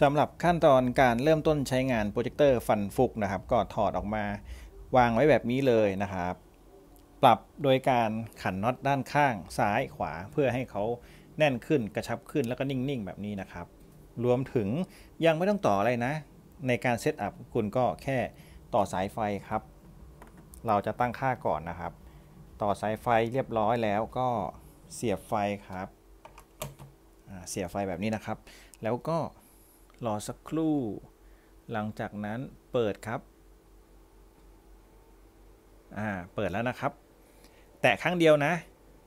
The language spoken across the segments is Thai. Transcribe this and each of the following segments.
สำหรับขั้นตอนการเริ่มต้นใช้งานโปรเจคเตอร์ฟันฟุกนะครับก็ถอดออกมาวางไว้แบบนี้เลยนะครับปรับโดยการขันน็อตด้านข้างซ้ายขวาเพื่อให้เขาแน่นขึ้นกระชับขึ้นแล้วก็นิ่งๆแบบนี้นะครับรวมถึงยังไม่ต้องต่ออะไรนะในการเซตอัพคุณก็แค่ต่อสายไฟครับเราจะตั้งค่าก่อนนะครับต่อสายไฟเรียบร้อยแล้วก็เสียบไฟครับเสียบไฟแบบนี้นะครับแล้วก็รอสักครู่หลังจากนั้นเปิดครับเปิดแล้วนะครับแตะครั้งเดียวนะ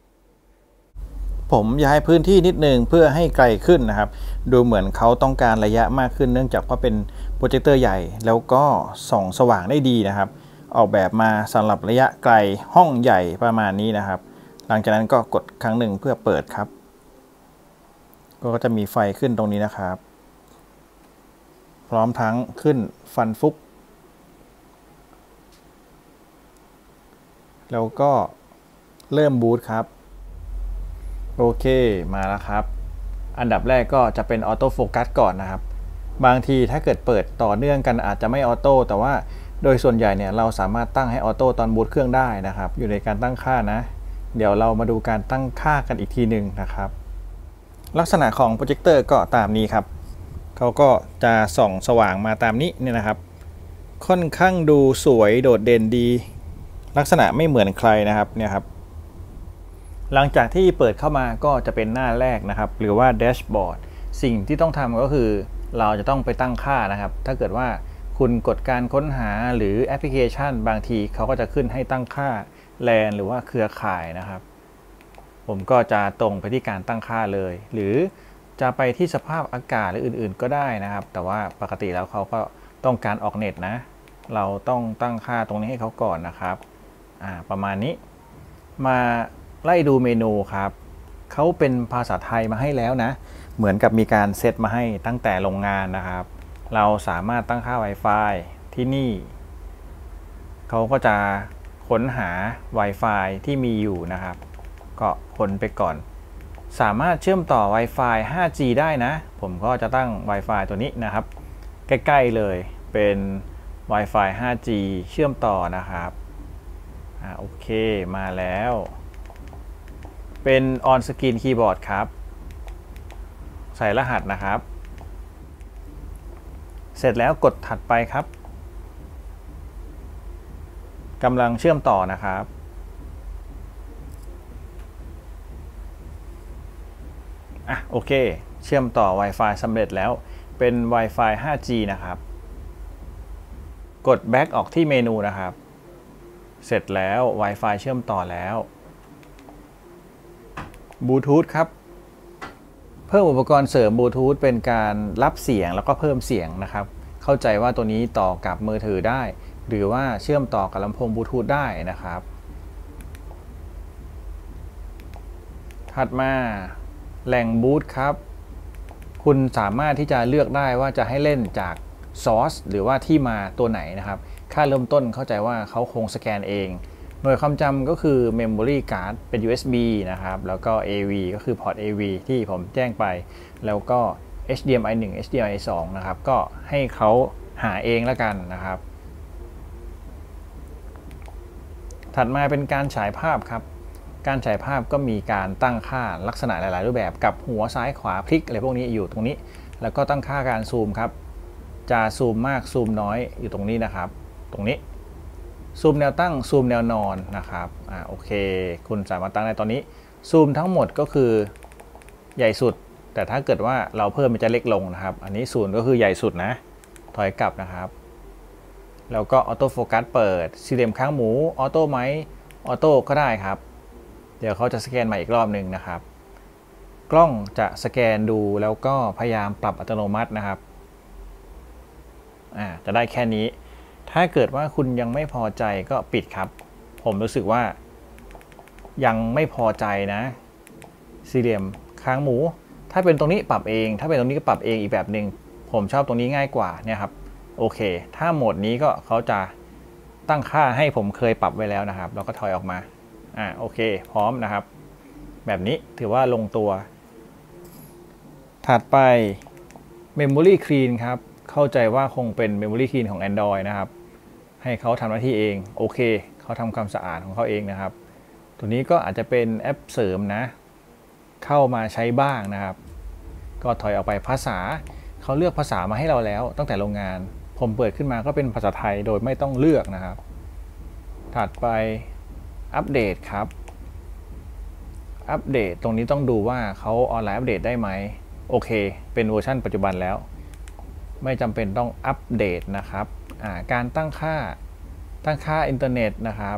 ผมย้ายพื้นที่นิดนึงเพื่อให้ไกลขึ้นนะครับดูเหมือนเขาต้องการระยะมากขึ้นเนื่องจากว่าเป็นโปรเจคเตอร์ใหญ่แล้วก็ส่องสว่างได้ดีนะครับออกแบบมาสำหรับระยะไกลห้องใหญ่ประมาณนี้นะครับหลังจากนั้นก็กดครั้งหนึ่งเพื่อเปิดครับก็จะมีไฟขึ้นตรงนี้นะครับพร้อมทั้งขึ้นฟันฟุกแล้วก็เริ่มบูตครับโอเคมาแล้วครับอันดับแรกก็จะเป็นออโต้โฟกัสก่อนนะครับบางทีถ้าเกิดเปิดต่อเนื่องกันอาจจะไม่ออโต้แต่ว่าโดยส่วนใหญ่เนี่ยเราสามารถตั้งให้ออโต้ตอนบูตเครื่องได้นะครับอยู่ในการตั้งค่านะเดี๋ยวเรามาดูการตั้งค่ากันอีกทีหนึ่งนะครับลักษณะของโปรเจคเตอร์ก็ตามนี้ครับเขาก็จะส่องสว่างมาตามนี้เนี่ยนะครับค่อนข้างดูสวยโดดเด่นดีลักษณะไม่เหมือนใครนะครับเนี่ยครับหลังจากที่เปิดเข้ามาก็จะเป็นหน้าแรกนะครับหรือว่าแดชบอร์ดสิ่งที่ต้องทำก็คือเราจะต้องไปตั้งค่านะครับถ้าเกิดว่าคุณกดการค้นหาหรือแอปพลิเคชันบางทีเขาก็จะขึ้นให้ตั้งค่าแลนหรือว่าเครือข่ายนะครับผมก็จะตรงไปที่การตั้งค่าเลยหรือจะไปที่สภาพอากาศหรืออื่นๆก็ได้นะครับแต่ว่าปกติแล้วเขาก็ต้องการออกเน็ตนะเราต้องตั้งค่าตรงนี้ให้เขาก่อนนะครับประมาณนี้มาไล่ดูเมนูครับเขาเป็นภาษาไทยมาให้แล้วนะเหมือนกับมีการเซตมาให้ตั้งแต่โรงงานนะครับเราสามารถตั้งค่า Wi-Fi ที่นี่เขาก็จะค้นหา Wi-Fi ที่มีอยู่นะครับก็ค้นไปก่อนสามารถเชื่อมต่อ Wi-Fi 5G ได้นะผมก็จะตั้ง Wi-Fi ตัวนี้นะครับใกล้ๆเลยเป็น Wi-Fi 5G เชื่อมต่อนะครับโอเคมาแล้วเป็น on screen keyboard ครับใส่รหัสนะครับเสร็จแล้วกดถัดไปครับกำลังเชื่อมต่อนะครับโอเคเชื่อมต่อ Wi-Fi สำเร็จแล้วเป็น Wi-Fi 5G นะครับกด back ออกที่เมนูนะครับเสร็จแล้ว Wi-Fi เชื่อมต่อแล้วบลูทูธครับเพิ่มอุปกรณ์เสริมบลูทูธเป็นการรับเสียงแล้วก็เพิ่มเสียงนะครับเข้าใจว่าตัวนี้ต่อกับมือถือได้หรือว่าเชื่อมต่อกับลำโพงบลูทูธได้นะครับถัดมาแหล่งบูตครับคุณสามารถที่จะเลือกได้ว่าจะให้เล่นจากซอสหรือว่าที่มาตัวไหนนะครับค่าเริ่มต้นเข้าใจว่าเขาคงสแกนเองหน่วยความจำก็คือ Memory Card เป็น USB นะครับแล้วก็ AV ก็คือพอร์ต AV ที่ผมแจ้งไปแล้วก็ HDMI 1 HDMI 2นะครับก็ให้เขาหาเองแล้วกันนะครับถัดมาเป็นการฉายภาพครับการฉายภาพก็มีการตั้งค่าลักษณะหลายๆรูปแบบกับหัวซ้ายขวาพลิกอะไรพวกนี้อยู่ตรงนี้แล้วก็ตั้งค่าการซูมครับจะซูมมากซูมน้อยอยู่ตรงนี้นะครับตรงนี้ซูมแนวตั้งซูมแนวนอนนะครับโอเคคุณสามารถตั้งได้ตอนนี้ซูมทั้งหมดก็คือใหญ่สุดแต่ถ้าเกิดว่าเราเพิ่มมันจะเล็กลงนะครับอันนี้0ก็คือใหญ่สุดนะถอยกลับนะครับแล้วก็ออโต้โฟกัสเปิดสี่เหลี่ยมค้างหมูออโต้ไหมออโต้ก็ได้ครับเดี๋ยวเขาจะสแกนมาอีกรอบหนึ่งนะครับกล้องจะสแกนดูแล้วก็พยายามปรับอัตโนมัตินะครับจะได้แค่นี้ถ้าเกิดว่าคุณยังไม่พอใจก็ปิดครับผมรู้สึกว่ายังไม่พอใจนะสี่เหลี่ยมค้างหมูถ้าเป็นตรงนี้ปรับเองถ้าเป็นตรงนี้ก็ปรับเองอีกแบบหนึ่งผมชอบตรงนี้ง่ายกว่าเนี่ยครับโอเคถ้าโหมดนี้ก็เขาจะตั้งค่าให้ผมเคยปรับไว้แล้วนะครับแล้วก็ถอยออกมาโอเคพร้อมนะครับแบบนี้ถือว่าลงตัวถัดไป Memory Clean ครับเข้าใจว่าคงเป็น Memory Clean ของ Android นะครับให้เขาทำหน้าที่เองโอเคเขาทำความสะอาดของเขาเองนะครับตัวนี้ก็อาจจะเป็นแอปเสริมนะเข้ามาใช้บ้างนะครับก็ถอยออกไปภาษาเขาเลือกภาษามาให้เราแล้วตั้งแต่โรงงานผมเปิดขึ้นมาก็เป็นภาษาไทยโดยไม่ต้องเลือกนะครับถัดไปอัปเดตครับอัปเดตตรงนี้ต้องดูว่าเขาออนไลน์อัปเดตได้ไหมโอเคเป็นเวอร์ชันปัจจุบันแล้วไม่จำเป็นต้องอัปเดตนะครับการตั้งค่าอินเทอร์เน็ตนะครับ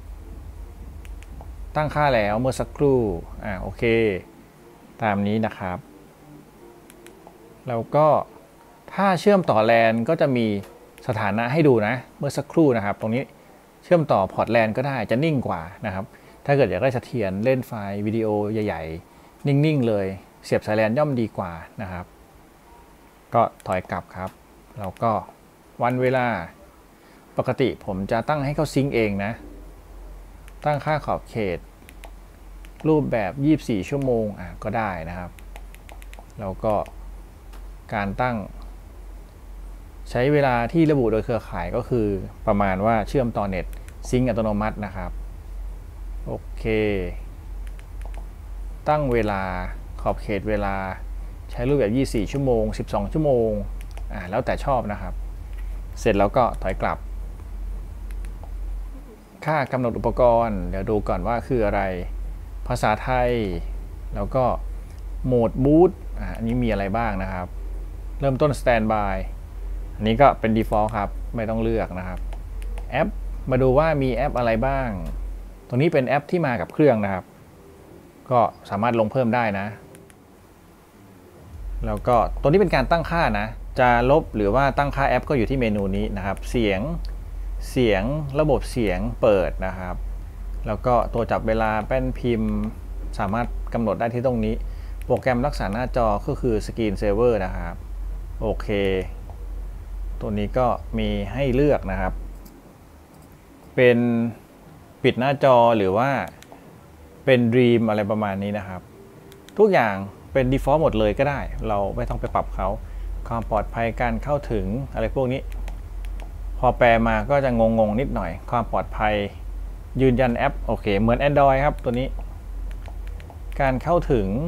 ตั้งค่าแล้วเมื่อสักครู่โอเคตามนี้นะครับแล้วก็ถ้าเชื่อมต่อแลนก็จะมีสถานะให้ดูนะเมื่อสักครู่นะครับตรงนี้เชื่อมต่อพอร์ตแลนก็ได้จะนิ่งกว่านะครับถ้าเกิดอยากได้เสถียรเล่นไฟล์วิดีโอใหญ่ๆนิ่งๆเลยเสียบสายแลนย่อมดีกว่านะครับก็ถอยกลับครับแล้วก็วันเวลาปกติผมจะตั้งให้เขาซิงค์เองนะตั้งค่าขอบเขตรูปแบบ24ชั่วโมงก็ได้นะครับแล้วก็การตั้งใช้เวลาที่ระบุโดยเครือข่ายก็คือประมาณว่าเชื่อมต่อเน็ตซิงค์อัตโนมัตินะครับโอเคตั้งเวลาขอบเขตเวลาใช้รูปแบบ24ชั่วโมง12ชั่วโมงแล้วแต่ชอบนะครับเสร็จแล้วก็ถอยกลับค่ากำหนดอุปกรณ์เดี๋ยวดูก่อนว่าคืออะไรภาษาไทยแล้วก็โหมดบูตอันนี้มีอะไรบ้างนะครับเริ่มต้น Standby อันนี้ก็เป็น Default ครับไม่ต้องเลือกนะครับแอปมาดูว่ามีแอปอะไรบ้างตรงนี้เป็นแอปที่มากับเครื่องนะครับก็สามารถลงเพิ่มได้นะแล้วก็ตัวนี้เป็นการตั้งค่านะจะลบหรือว่าตั้งค่าแอปก็อยู่ที่เมนูนี้นะครับเสียงระบบเสียงเปิดนะครับแล้วก็ตัวจับเวลาแป้นพิมพ์สามารถกำหนดได้ที่ตรงนี้โปรแกรมรักษาหน้าจอก็คือ Screen Saver นะครับโอเคตัวนี้ก็มีให้เลือกนะครับเป็นปิดหน้าจอหรือว่าเป็น Dream อะไรประมาณนี้นะครับทุกอย่างเป็น Default หมดเลยก็ได้เราไม่ต้องไปปรับเขาความปลอดภัยการเข้าถึงอะไรพวกนี้พอแปลมาก็จะงงนิดหน่อยความปลอดภัยยืนยันแอปโอเคเหมือน Android ครับตัวนี้การเข้าถึง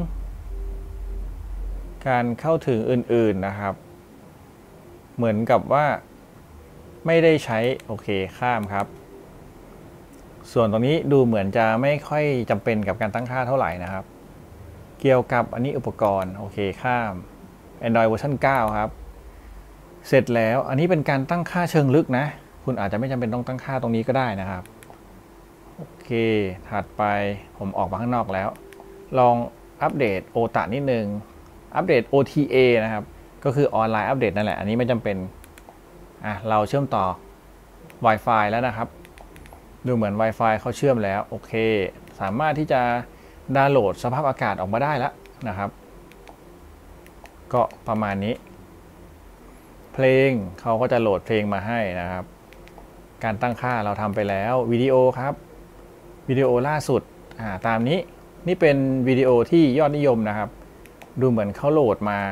อื่นๆนะครับเหมือนกับว่าไม่ได้ใช้โอเคข้ามครับส่วนตรงนี้ดูเหมือนจะไม่ค่อยจำเป็นกับการตั้งค่าเท่าไหร่นะครับเกี่ยวกับอันนี้อุปกรณ์โอเคข้าม Android เวอร์ชัน9ครับเสร็จแล้วอันนี้เป็นการตั้งค่าเชิงลึกนะคุณอาจจะไม่จำเป็นต้องตั้งค่าตรงนี้ก็ได้นะครับโอเคถัดไปผมออกมาข้างนอกแล้วลองอัปเดต OTA นิดนึงอัปเดต OTA นะครับก็คือออนไลน์อัปเดตนั่นแหละอันนี้ไม่จำเป็นเราเชื่อมต่อ Wi-Fi แล้วนะครับดูเหมือน Wi-Fi เขาเชื่อมแล้วโอเคสามารถที่จะดาวน์โหลดสภาพอากาศออกมาได้แล้วนะครับก็ประมาณนี้เพลงเขาก็จะโหลดเพลงมาให้นะครับการตั้งค่าเราทำไปแล้ววิดีโอครับวิดีโอล่าสุดตามนี้นี่เป็นวิดีโอที่ยอดนิยมนะครับดูเหมือนเขาโหลดมา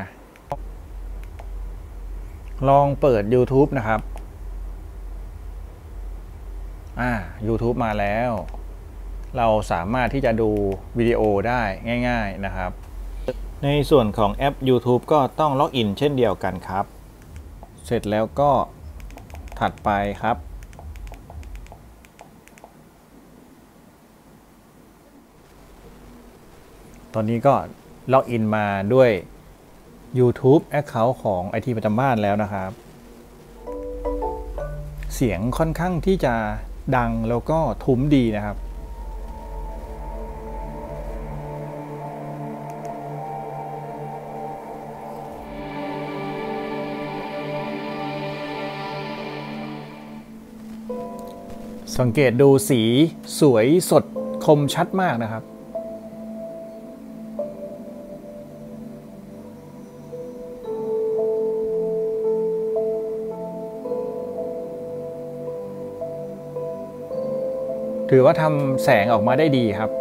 ลองเปิด YouTube นะครับYouTube มาแล้วเราสามารถที่จะดูวิดีโอได้ง่ายๆนะครับในส่วนของแอป YouTube ก็ต้องล็อกอินเช่นเดียวกันครับเสร็จแล้วก็ถัดไปครับตอนนี้ก็ล็อกอินมาด้วย YouTube Account ของ IT ประจำบ้านแล้วนะครับเสียงค่อนข้างที่จะดังแล้วก็ทุ้มดีนะครับสังเกตดูสีสวยสดคมชัดมากนะครับถือว่าทำแสงออกมาได้ดีครับ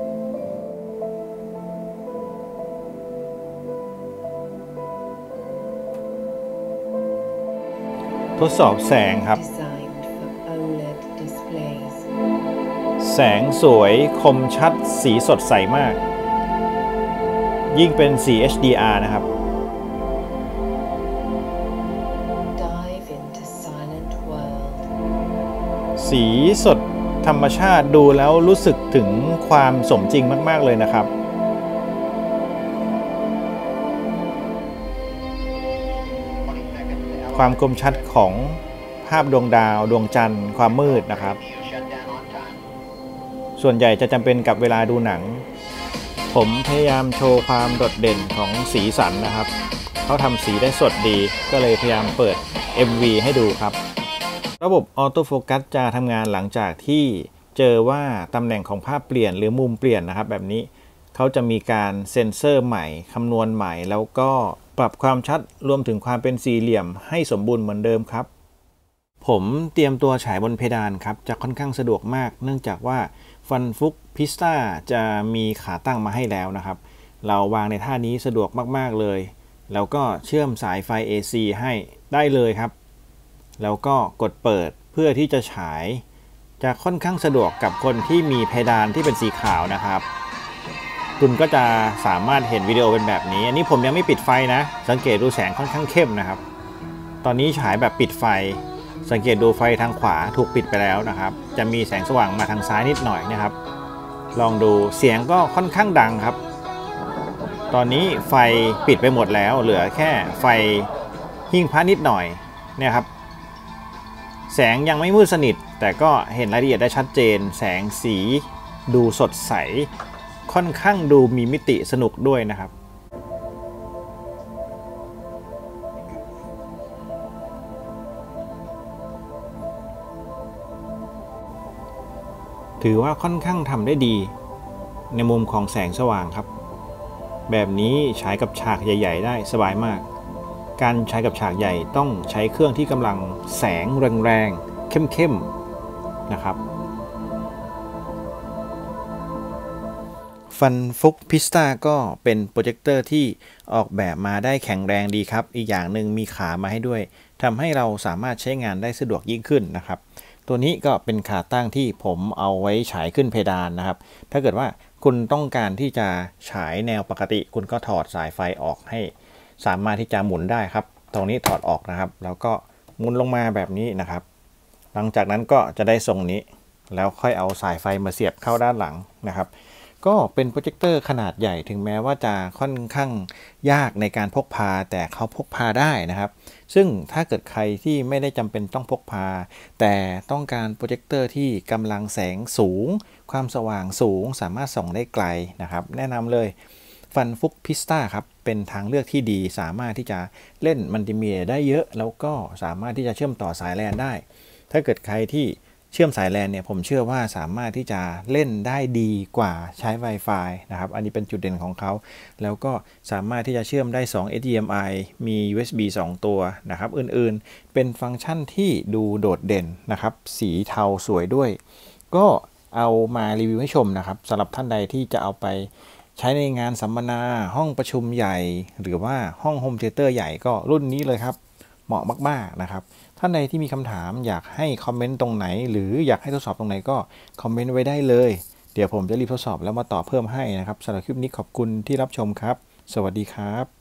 ทดสอบแสงครับแสงสวยคมชัดสีสดใสมากยิ่งเป็นสี HDR นะครับสีสดธรรมชาติดูแล้วรู้สึกถึงความสมจริงมากๆเลยนะครับความคมชัดของภาพดวงดาวดวงจันทร์ความมืดนะครับส่วนใหญ่จะจำเป็นกับเวลาดูหนังผมพยายามโชว์ความโดดเด่นของสีสันนะครับเขาทำสีได้สดดีก็เลยพยายามเปิด MV ให้ดูครับระบบออโต้โฟกัสจะทำงานหลังจากที่เจอว่าตำแหน่งของภาพเปลี่ยนหรือมุมเปลี่ยนนะครับแบบนี้เขาจะมีการเซ็นเซอร์ใหม่คำนวณใหม่แล้วก็ปรับความชัดรวมถึงความเป็นสี่เหลี่ยมให้สมบูรณ์เหมือนเดิมครับผมเตรียมตัวฉายบนเพดานครับจะค่อนข้างสะดวกมากเนื่องจากว่าฟันฟุกพิสตาจะมีขาตั้งมาให้แล้วนะครับเราวางในท่านี้สะดวกมากๆเลยแล้วก็เชื่อมสายไฟ AC ให้ได้เลยครับแล้วก็กดเปิดเพื่อที่จะฉายจะค่อนข้างสะดวกกับคนที่มีเพดานที่เป็นสีขาวนะครับคุณก็จะสามารถเห็นวิดีโอเป็นแบบนี้อันนี้ผมยังไม่ปิดไฟนะสังเกตดูแสงค่อนข้างเข้มนะครับตอนนี้ฉายแบบปิดไฟสังเกตดูไฟทางขวาถูกปิดไปแล้วนะครับจะมีแสงสว่างมาทางซ้ายนิดหน่อยนะครับลองดูเสียงก็ค่อนข้างดังครับตอนนี้ไฟปิดไปหมดแล้วเหลือแค่ไฟหิ้งพระนิดหน่อยเนี่ยครับแสงยังไม่มืดสนิทแต่ก็เห็นรายละเอียดได้ชัดเจนแสงสีดูสดใสค่อนข้างดูมีมิติสนุกด้วยนะครับถือว่าค่อนข้างทำได้ดีในมุมของแสงสว่างครับแบบนี้ใช้กับฉากใหญ่ๆได้สบายมากการใช้กับฉากใหญ่ต้องใช้เครื่องที่กำลังแสงแรงๆเข้มๆนะครับฟันฟุกพิสตาก็เป็นโปรเจคเตอร์ที่ออกแบบมาได้แข็งแรงดีครับอีกอย่างหนึ่งมีขามาให้ด้วยทำให้เราสามารถใช้งานได้สะดวกยิ่งขึ้นนะครับตัวนี้ก็เป็นขาตั้งที่ผมเอาไว้ฉายขึ้นเพดานนะครับถ้าเกิดว่าคุณต้องการที่จะฉายแนวปกติคุณก็ถอดสายไฟออกให้สามารถที่จะหมุนได้ครับตรงนี้ถอดออกนะครับแล้วก็หมุนลงมาแบบนี้นะครับหลังจากนั้นก็จะได้ทรงนี้แล้วค่อยเอาสายไฟมาเสียบเข้าด้านหลังนะครับก็เป็นโปรเจคเตอร์ขนาดใหญ่ถึงแม้ว่าจะค่อนข้างยากในการพกพาแต่เขาพกพาได้นะครับซึ่งถ้าเกิดใครที่ไม่ได้จำเป็นต้องพกพาแต่ต้องการโปรเจคเตอร์ที่กำลังแสงสูงความสว่างสูงสามารถส่องได้ไกลนะครับแนะนำเลยฟันฟุกพิสตาครับเป็นทางเลือกที่ดีสามารถที่จะเล่นมัลติมีเดียได้เยอะแล้วก็สามารถที่จะเชื่อมต่อสายแลนได้ถ้าเกิดใครที่เชื่อมสายแลนเนี่ยผมเชื่อว่าสามารถที่จะเล่นได้ดีกว่าใช้ Wi-Fi นะครับอันนี้เป็นจุดเด่นของเขาแล้วก็สามารถที่จะเชื่อมได้2 HDMI มี USB 2 ตัวนะครับอื่นๆเป็นฟังก์ชันที่ดูโดดเด่นนะครับสีเทาสวยด้วยก็เอามารีวิวให้ชมนะครับสำหรับท่านใดที่จะเอาไปใช้ในงานสัมมนาห้องประชุมใหญ่หรือว่าห้องโฮมเธียเตอร์ใหญ่ก็รุ่นนี้เลยครับเหมาะมากๆนะครับท่านใดที่มีคำถามอยากให้คอมเมนต์ตรงไหนหรืออยากให้ทดสอบตรงไหนก็คอมเมนต์ไว้ได้เลยเดี๋ยวผมจะรีบทดสอบแล้วมาตอบเพิ่มให้นะครับสำหรับคลิปนี้ขอบคุณที่รับชมครับสวัสดีครับ